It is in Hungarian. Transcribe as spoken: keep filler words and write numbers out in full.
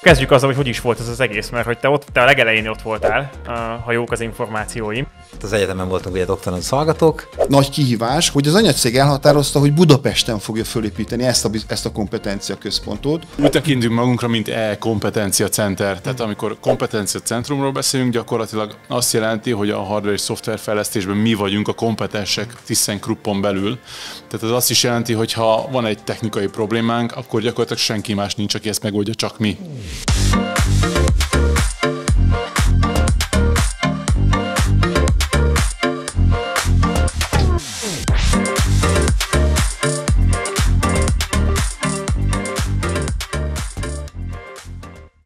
Kezdjük azzal, hogy hogy is volt ez az egész, mert hogy te, ott, te a legelején ott voltál, ha jók az információim. Az egyetemen voltunk ugye doktorandusz hallgatók. Nagy kihívás, hogy az anyacég elhatározta, hogy Budapesten fogja fölépíteni ezt a, ezt a kompetencia központot. Úgy tekintünk magunkra, mint e-kompetencia center. Tehát amikor kompetencia centrumról beszélünk, gyakorlatilag azt jelenti, hogy a hardware és szoftver fejlesztésben mi vagyunk a kompetensek ThyssenKruppon belül. Tehát ez azt is jelenti, hogy ha van egy technikai problémánk, akkor gyakorlatilag senki más nincs, aki ezt megoldja, csak mi.